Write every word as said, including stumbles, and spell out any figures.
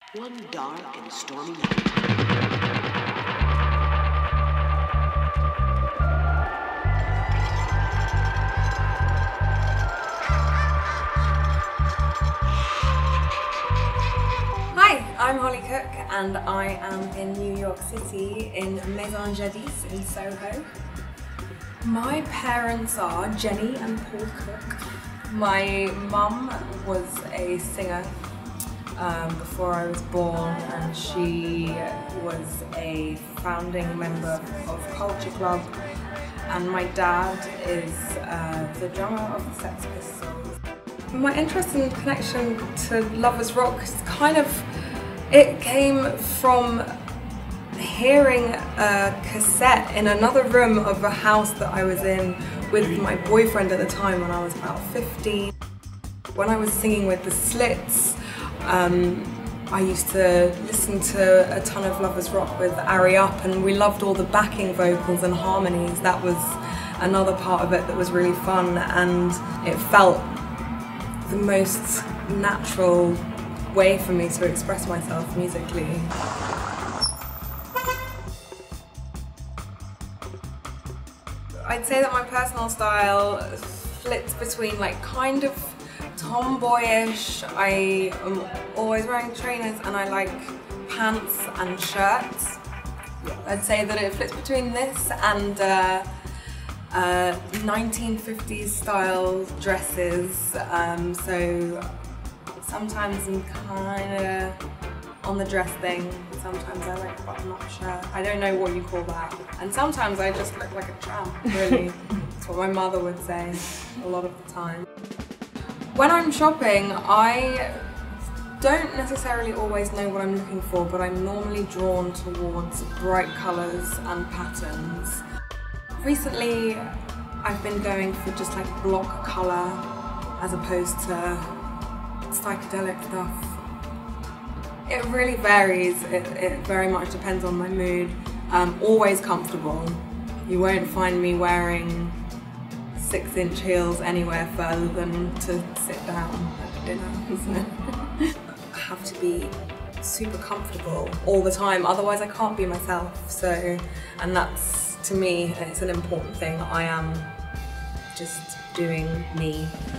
One dark and stormy night. Hi, I'm Holly Cook and I am in New York City in Maison Jadis in Soho. My parents are Jenny and Paul Cook. My mum was a singer um, before I was born, and she was a founding member of Culture Club, and my dad is uh, the drummer of the Sex Pistols. My interest and connection to Lovers Rock is kind of, it came from hearing a cassette in another room of a house that I was in with my boyfriend at the time when I was about fifteen. When I was singing with the Slits, um, I used to listen to a ton of Lovers Rock with Ari Up, and we loved all the backing vocals and harmonies. That was another part of it that was really fun, and it felt the most natural way for me to express myself musically. I'd say that my personal style splits between like kind of tomboyish. I am always wearing trainers and I like pants and shirts. I'd say that it flips between this and uh, uh, nineteen fifties style dresses. Um, so sometimes I'm kind of on the dress thing. Sometimes I like a button-up shirt. I don't know what you call that. And sometimes I just look like a tramp, really. That's what my mother would say a lot of the time. When I'm shopping, I don't necessarily always know what I'm looking for, but I'm normally drawn towards bright colours and patterns. Recently, I've been going for just like block colour as opposed to psychedelic stuff. It really varies. It, it very much depends on my mood. Um, always comfortable. You won't find me wearing six inch heels anywhere further than to sit down at dinner. So I have to be super comfortable all the time, otherwise I can't be myself. So, and that's, to me, it's an important thing. I am just doing me.